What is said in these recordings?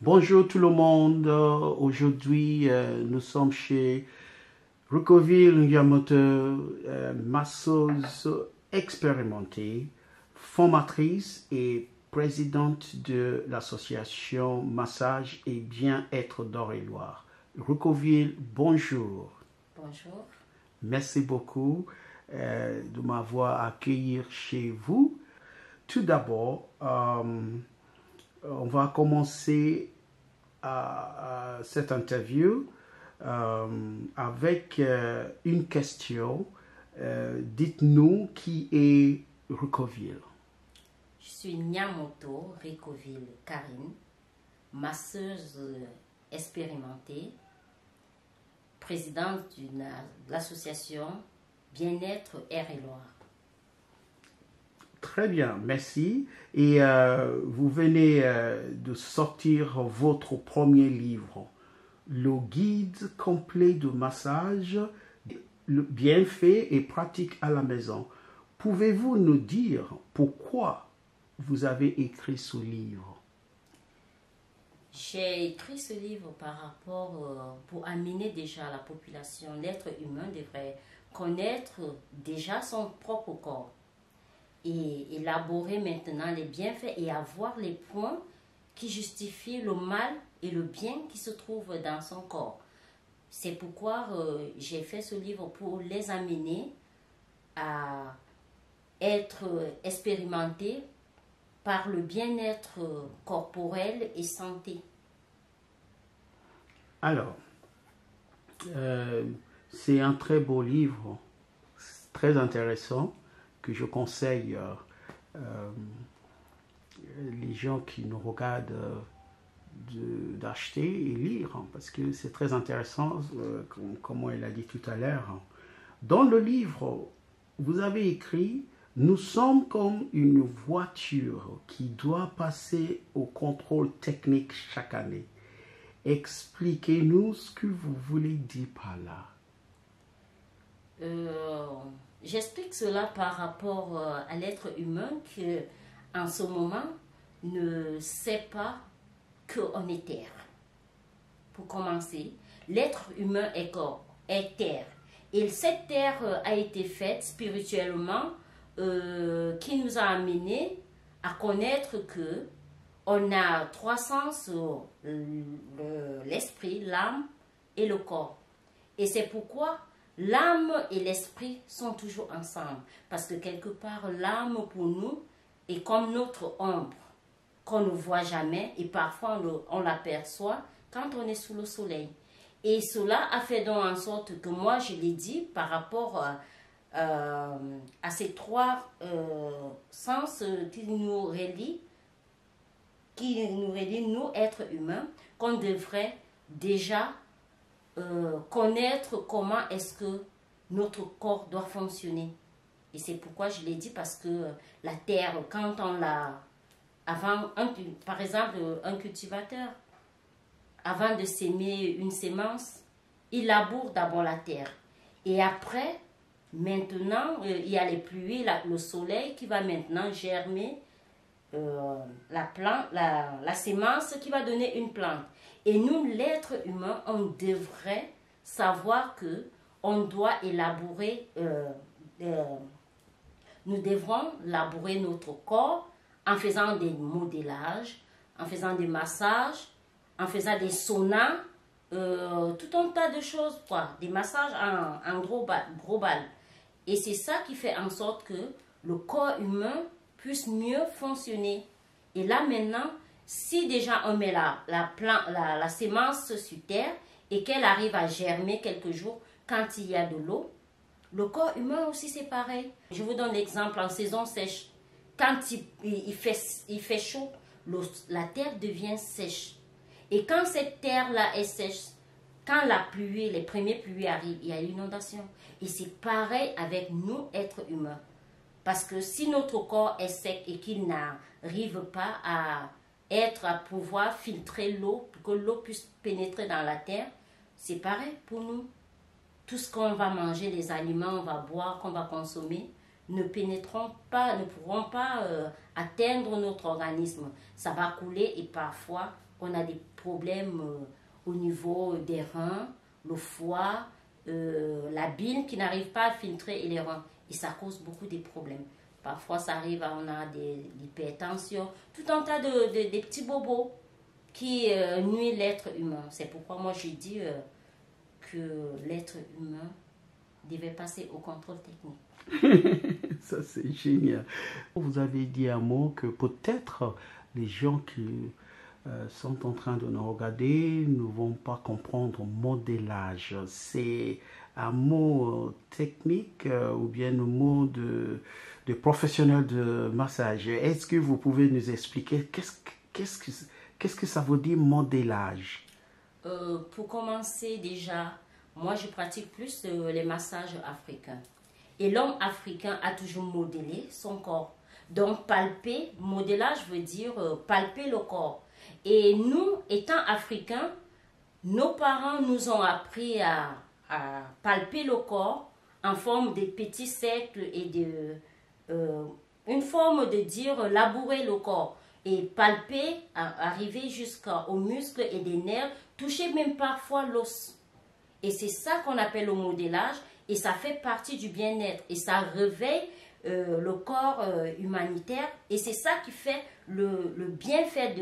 Bonjour tout le monde. Aujourd'hui, nous sommes chez Rucoville Yamoto, masseuse expérimentée, formatrice et présidente de l'association Massage et Bien-être d'Eure-et-Loir. Rucoville, bonjour. Bonjour. Merci beaucoup de m'avoir accueilli chez vous. Tout d'abord, on va commencer cette interview avec une question. Dites-nous qui est Rucoville. Je suis Nyamoto Rucoville Karine, masseuse expérimentée, présidente de l'association Bien-être Eure-et-Loir. Très bien, merci. Et vous venez de sortir votre premier livre, le guide complet de massage, le bienfait et pratique à la maison. Pouvez-vous nous dire pourquoi vous avez écrit ce livre? J'ai écrit ce livre par rapport pour amener déjà la population, l'être humain devrait connaître déjà son propre corps et élaborer maintenant les bienfaits et avoir les points qui justifient le mal et le bien qui se trouve dans son corps. C'est pourquoi j'ai fait ce livre pour les amener à être expérimentés par le bien-être corporel et santé. Alors, c'est un très beau livre, très intéressant, que je conseille les gens qui nous regardent d'acheter et lire, parce que c'est très intéressant, comme elle a dit tout à l'heure. Dans le livre, vous avez écrit « Nous sommes comme une voiture qui doit passer au contrôle technique chaque année. » Expliquez-nous ce que vous voulez dire par là. J'explique cela par rapport à l'être humain qui, en ce moment, ne sait pas qu'on est terre. Pour commencer, l'être humain est corps, est terre. Et cette terre a été faite spirituellement, qui nous a amené à connaître que on a trois sens, l'esprit, l'âme et le corps. Et c'est pourquoi l'âme et l'esprit sont toujours ensemble. Parce que quelque part, l'âme pour nous est comme notre ombre, qu'on ne voit jamais et parfois on l'aperçoit quand on est sous le soleil. Et cela a fait donc en sorte que moi, je l'ai dit par rapport à ces trois sens qui nous relient, nous, êtres humains, qu'on devrait déjà connaître comment est-ce que notre corps doit fonctionner. Et c'est pourquoi je l'ai dit, parce que la terre, quand on l'a... par exemple, un cultivateur, avant de s'aimer une sémence, il laboure d'abord la terre. Et après, maintenant, il y a les pluies, le soleil qui va maintenant germer la sémence qui va donner une plante. Et nous, l'être humain, on devrait savoir que on doit élaborer, nous devrons labourer notre corps en faisant des modélages, en faisant des massages, en faisant des saunas, tout un tas de choses, quoi, des massages en gros bal. Et c'est ça qui fait en sorte que le corps humain puisse mieux fonctionner. Et là maintenant, si déjà on met la sémence sur terre et qu'elle arrive à germer quelques jours quand il y a de l'eau, le corps humain aussi c'est pareil. Je vous donne l'exemple en saison sèche. Quand il fait chaud, la terre devient sèche. Et quand cette terre-là est sèche, quand la pluie, les premières pluies arrivent, il y a l'inondation. Et c'est pareil avec nous, êtres humains. Parce que si notre corps est sec et qu'il n'arrive pas à pouvoir filtrer l'eau, pour que l'eau puisse pénétrer dans la terre, c'est pareil pour nous. Tout ce qu'on va manger, les aliments, on va boire, qu'on va consommer, ne pénétreront pas, ne pourront pas atteindre notre organisme. Ça va couler et parfois on a des problèmes au niveau des reins, le foie, la bile qui n'arrive pas à filtrer et les reins. Et ça cause beaucoup de problèmes. Parfois ça arrive, on a des hypertension, tout un tas de petits bobos qui nuisent l'être humain. C'est pourquoi moi je dis que l'être humain devait passer au contrôle technique. Ça, c'est génial. Vous avez dit un mot que peut-être les gens qui sont en train de nous regarder ne vont pas comprendre modélage. C'est un mot technique ou bien un mot de professionnel de massage. Est-ce que vous pouvez nous expliquer qu'est-ce que ça veut dire modélage? Pour commencer déjà, moi je pratique plus les massages africains. Et l'homme africain a toujours modélé son corps. Donc palper, modélage veut dire palper le corps. Et nous, étant africains, nos parents nous ont appris à palper le corps en forme de petits cercles et une forme de dire labourer le corps. Et palper, arriver jusqu'aux muscles et des nerfs, toucher même parfois l'os. Et c'est ça qu'on appelle le modélage. Et ça fait partie du bien-être. Et ça réveille le corps humanitaire. Et c'est ça qui fait le bienfait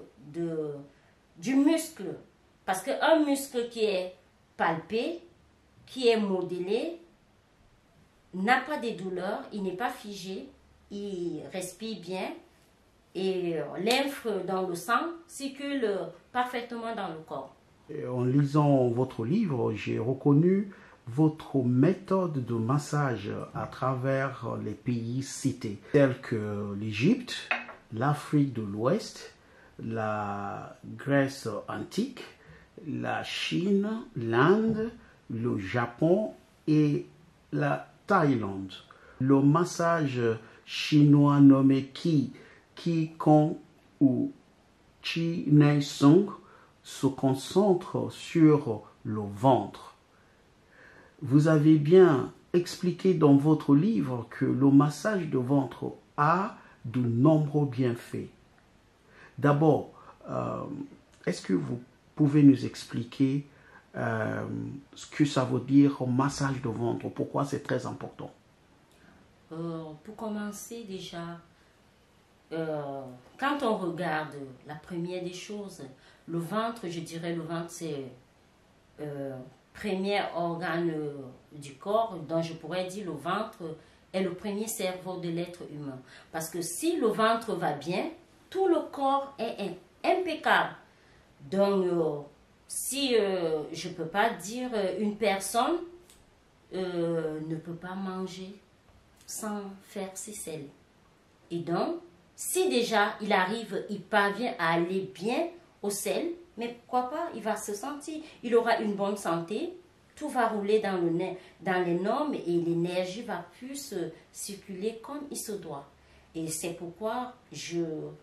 du muscle. Parce qu'un muscle qui est palpé, qui est modélé, n'a pas de douleur, il n'est pas figé, il respire bien. Et lymphe dans le sang circule parfaitement dans le corps. Et en lisant votre livre, j'ai reconnu votre méthode de massage à travers les pays cités, tels que l'Égypte, l'Afrique de l'Ouest, la Grèce antique, la Chine, l'Inde, le Japon et la Thaïlande. Le massage chinois nommé Qigong ou Chi Nei Sung se concentre sur le ventre. Vous avez bien expliqué dans votre livre que le massage de ventre a de nombreux bienfaits. D'abord, est-ce que vous pouvez nous expliquer ce que ça veut dire massage de ventre? Pourquoi c'est très important? Pour commencer déjà, quand on regarde la première des choses, le ventre, je dirais le ventre c'est premier organe du corps, dont je pourrais dire le ventre est le premier cerveau de l'être humain. Parce que si le ventre va bien, tout le corps est impeccable. Donc, si je ne peux pas dire une personne ne peut pas manger sans faire ses selles. Et donc, si déjà il arrive, il parvient à aller bien au sel, mais pourquoi pas, il va se sentir, il aura une bonne santé, tout va rouler dans les normes et l'énergie va plus circuler comme il se doit. Et c'est pourquoi je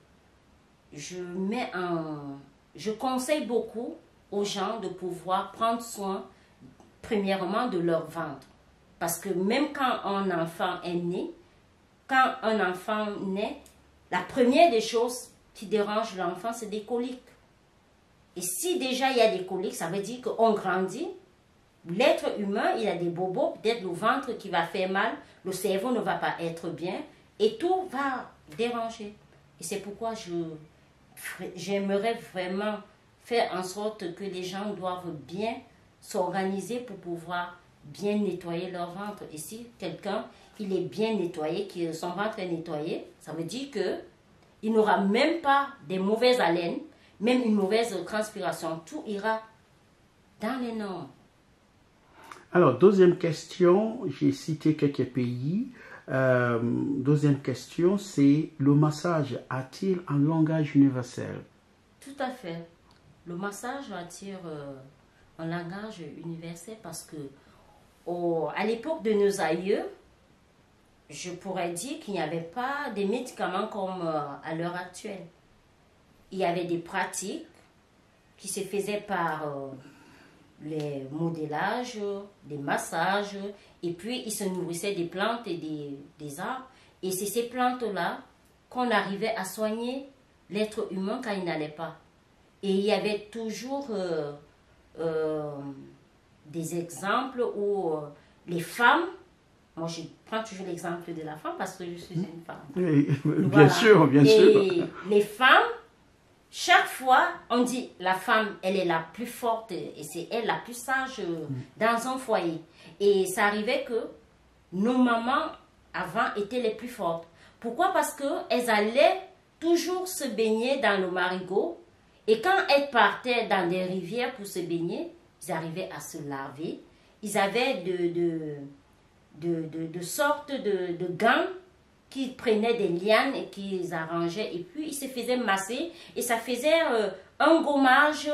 conseille beaucoup aux gens de pouvoir prendre soin premièrement de leur ventre. Parce que même quand un enfant est né, quand un enfant naît, la première des choses qui dérange l'enfant, c'est des coliques. Et si déjà il y a des coliques, ça veut dire qu'on grandit. L'être humain, il a des bobos, peut-être le ventre qui va faire mal, le cerveau ne va pas être bien et tout va déranger. Et c'est pourquoi j'aimerais vraiment faire en sorte que les gens doivent bien s'organiser pour pouvoir bien nettoyer leur ventre. Et si quelqu'un, il est bien nettoyé, que son ventre est nettoyé, ça veut dire qu'il n'aura même pas des mauvaises haleines, même une mauvaise transpiration. Tout ira dans les normes. Alors, deuxième question, j'ai cité quelques pays. Deuxième question, c'est le massage a-t-il un langage universel? Tout à fait. Le massage attire un langage universel parce que à l'époque de nos aïeux, je pourrais dire qu'il n'y avait pas des médicaments comme à l'heure actuelle. Il y avait des pratiques qui se faisaient par les modélages, des massages, et puis ils se nourrissaient des plantes et des arbres. Et c'est ces plantes-là qu'on arrivait à soigner l'être humain quand il n'allait pas. Et il y avait toujours des exemples où les femmes, moi je prends toujours l'exemple de la femme parce que je suis une femme. Oui, bien Voilà. sûr, bien sûr. Et les femmes, chaque fois, on dit la femme, elle est la plus forte et c'est elle la plus sage dans un foyer. Et ça arrivait que nos mamans, avant, étaient les plus fortes. Pourquoi? Parce qu'elles allaient toujours se baigner dans le marigot. Et quand elles partaient dans des rivières pour se baigner, ils arrivaient à se laver. Ils avaient de sortes de gants qui prenaient des lianes et qu'ils arrangeaient. Et puis, ils se faisaient masser. Et ça faisait un gommage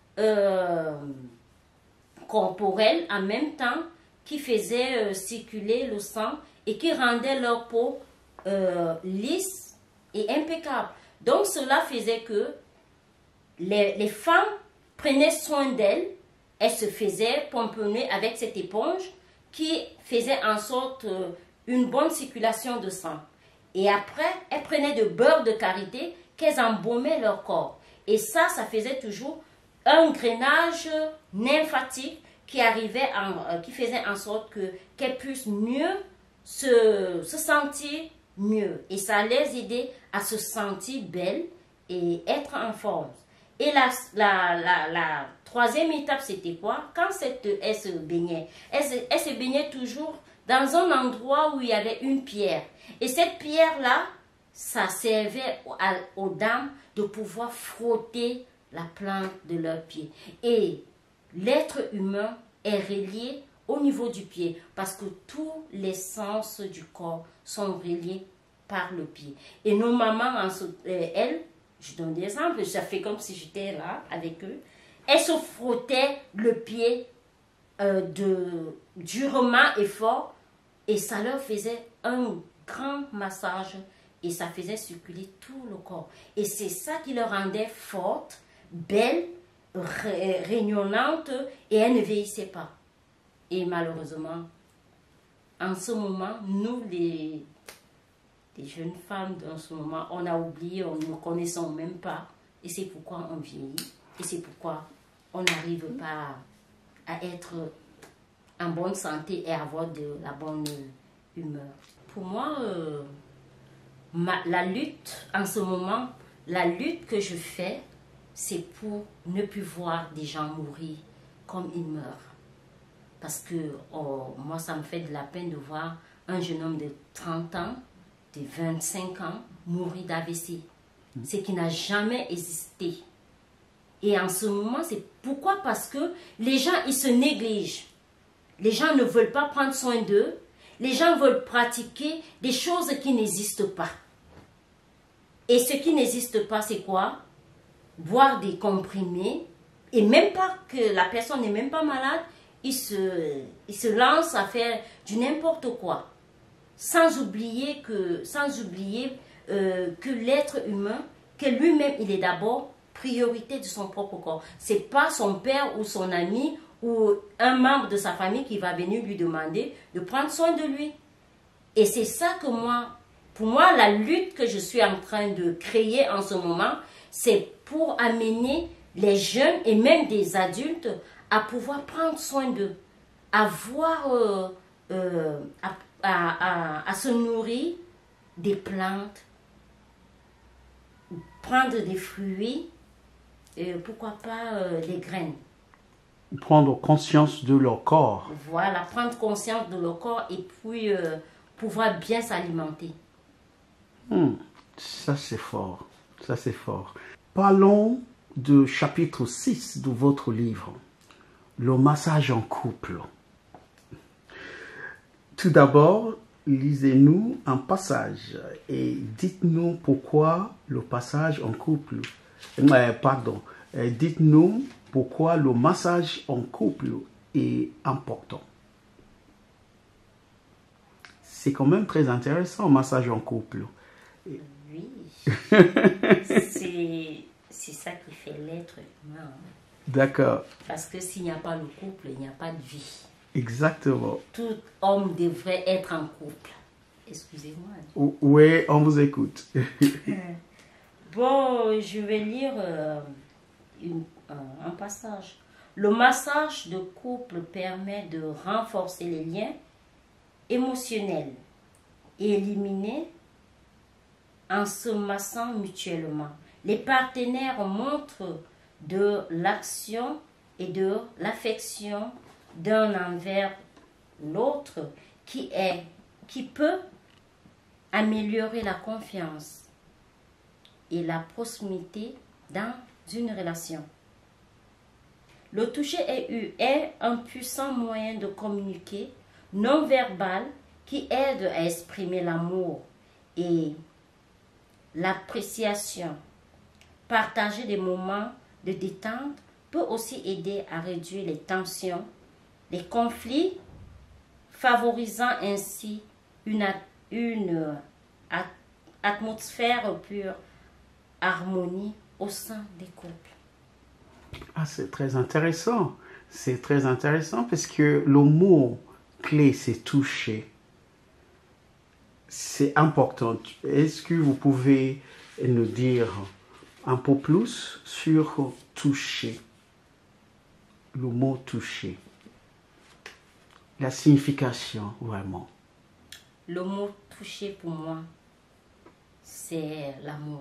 corporel en même temps qui faisait circuler le sang et qui rendait leur peau lisse et impeccable. Donc, cela faisait que les femmes prenaient soin d'elles. Elles se faisaient pomponner avec cette éponge qui faisait en sorte une bonne circulation de sang. Et après, elles prenaient de beurre de karité qu'elles embaumaient leur corps. Et ça faisait toujours un drainage lymphatique qui arrivait qui faisait en sorte qu'elles puissent mieux se sentir mieux. Et ça les aidait à se sentir belles et être en forme. Et la troisième étape, c'était quoi? Quand elle se baignait, elle se baignait toujours dans un endroit où il y avait une pierre. Et cette pierre-là, ça servait aux dames de pouvoir frotter la plante de leurs pieds. Et l'être humain est relié au niveau du pied parce que tous les sens du corps sont reliés par le pied. Et nos mamans, elles, je donne des exemples, ça fait comme si j'étais là avec eux, elles se frottaient le pied durement et fort et ça leur faisait un grand massage et ça faisait circuler tout le corps. Et c'est ça qui leur rendait fortes, belles, rayonnantes et elles ne vieillissaient pas. Et malheureusement, en ce moment, nous les jeunes femmes, dans ce moment, on a oublié, on ne connaissons même pas. Et c'est pourquoi on vieillit. Et c'est pourquoi on n'arrive pas à être en bonne santé et avoir de la bonne humeur. Pour moi, la lutte, en ce moment, la lutte que je fais, c'est pour ne plus voir des gens mourir comme ils meurent. Parce que moi, ça me fait de la peine de voir un jeune homme de 30 ans, de 25 ans, mourir d'AVC. Ce qui n'a jamais existé. Et en ce moment, c'est pourquoi? Parce que les gens, ils se négligent. Les gens ne veulent pas prendre soin d'eux. Les gens veulent pratiquer des choses qui n'existent pas. Et ce qui n'existe pas, c'est quoi? Boire des comprimés. Et même pas que la personne n'est même pas malade, il se lance à faire du n'importe quoi. Sans oublier que l'être humain, que lui-même, il est d'abord priorité de son propre corps. Ce n'est pas son père ou son ami ou un membre de sa famille qui va venir lui demander de prendre soin de lui. Et c'est ça que pour moi, la lutte que je suis en train de créer en ce moment, c'est pour amener les jeunes et même des adultes à pouvoir prendre soin d'eux, à se nourrir des plantes, prendre des fruits, et pourquoi pas des graines. Prendre conscience de leur corps. Voilà, prendre conscience de leur corps et puis pouvoir bien s'alimenter. Ça c'est fort, ça c'est fort. Parlons du chapitre 6 de votre livre, le massage en couple. Tout d'abord, lisez-nous un passage et dites-nous pourquoi le passage en couple, dites-nous pourquoi le massage en couple est important. C'est quand même très intéressant, le massage en couple. Oui, c'est ça qui fait l'être humain. D'accord. Parce que s'il n'y a pas le couple, il n'y a pas de vie. Exactement. Tout homme devrait être en couple. Excusez-moi. Oui, on vous écoute. Bon, je vais lire un passage. Le massage de couple permet de renforcer les liens émotionnels et éliminer en se massant mutuellement. Les partenaires montrent de l'action et de l'affection d'un envers l'autre qui peut améliorer la confiance et la proximité dans une relation. Le toucher est un puissant moyen de communiquer non verbal qui aide à exprimer l'amour et l'appréciation. Partager des moments de détente peut aussi aider à réduire les tensions, les conflits, favorisant ainsi une atmosphère pure harmonie au sein des couples. Ah, c'est très intéressant. C'est très intéressant parce que le mot clé, c'est toucher. C'est important. Est-ce que vous pouvez nous dire un peu plus sur toucher? Le mot toucher. La signification, vraiment. Le mot toucher pour moi, c'est l'amour.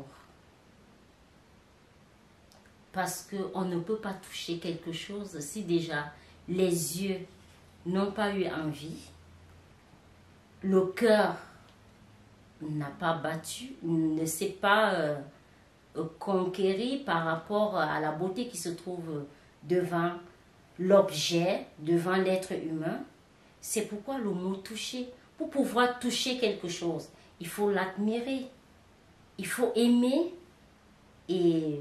Parce qu'on ne peut pas toucher quelque chose si déjà les yeux n'ont pas eu envie, le cœur n'a pas battu, ne s'est pas conquéri par rapport à la beauté qui se trouve devant l'objet, devant l'être humain. C'est pourquoi le mot toucher, pour pouvoir toucher quelque chose, il faut l'admirer, il faut aimer. Et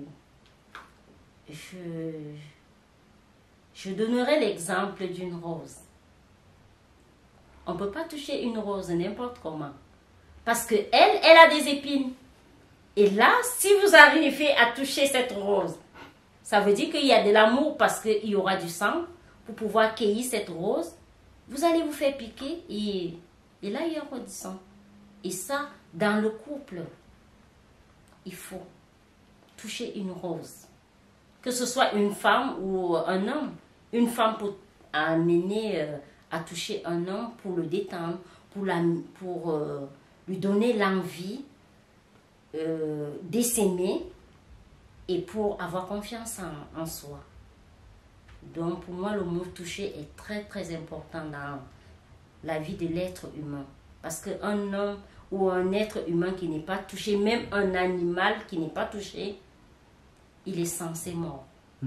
je donnerai l'exemple d'une rose. On ne peut pas toucher une rose n'importe comment. Parce qu'elle a des épines. Et là, si vous arrivez à toucher cette rose, ça veut dire qu'il y a de l'amour parce qu'il y aura du sang pour pouvoir cueillir cette rose. Vous allez vous faire piquer et là, il y aura du sang. Et ça, dans le couple, il faut toucher une rose. Que ce soit une femme ou un homme. Une femme pour amener à toucher un homme, pour le détendre, pour lui donner l'envie d'essaimer et pour avoir confiance en soi. Donc pour moi, le mot toucher est très très important dans la vie de l'être humain. Parce qu'un homme ou un être humain qui n'est pas touché, même un animal qui n'est pas touché, il est censé mort.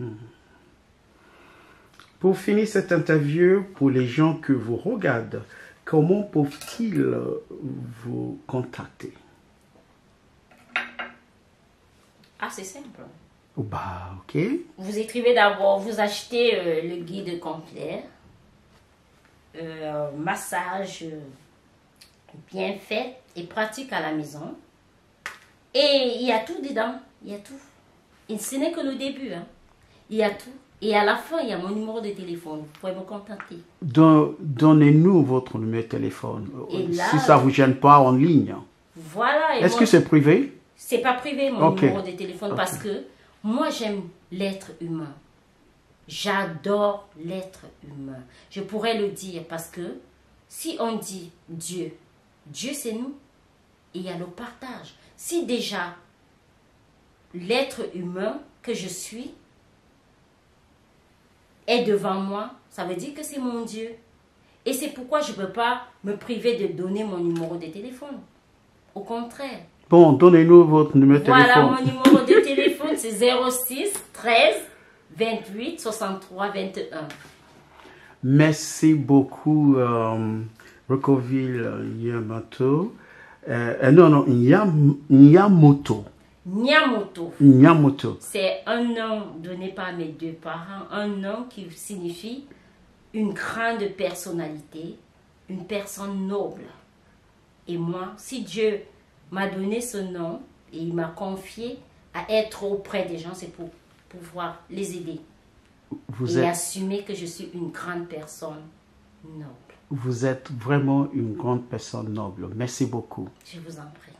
Pour finir cette interview, pour les gens que vous regardent, comment peuvent-ils vous contacter? Ah, c'est simple. Bah, ok. Vous écrivez d'abord, vous achetez le guide complet, massage bien fait et pratique à la maison. Et il y a tout dedans, il y a tout. Et ce n'est que le début, hein. Il y a tout. Et à la fin, il y a mon numéro de téléphone. Vous pouvez me contacter. Donnez-nous votre numéro de téléphone. Et là, si ça ne vous gêne pas en ligne. Voilà. Est-ce que c'est privé? C'est pas privé, mon numéro de téléphone, parce que moi, j'aime l'être humain. J'adore l'être humain. Je pourrais le dire parce que si on dit Dieu, Dieu c'est nous. Et il y a le partage. Si déjà l'être humain que je suis est devant moi, ça veut dire que c'est mon Dieu. Et c'est pourquoi je ne peux pas me priver de donner mon numéro de téléphone. Au contraire. Bon, donnez-nous votre numéro de téléphone. Voilà, mon numéro de téléphone, c'est 06 13 28 63 21. Merci beaucoup, Rokoville Yamato. Non, Nyamoto. Nyamoto. C'est un nom donné par mes deux parents, un nom qui signifie une grande personnalité, une personne noble. Et moi, si Dieu m'a donné ce nom et il m'a confié à être auprès des gens, c'est pour pouvoir les aider. Vous et êtes, assumer que je suis une grande personne noble. vous êtes vraiment une grande personne noble. Merci beaucoup. Je vous en prie.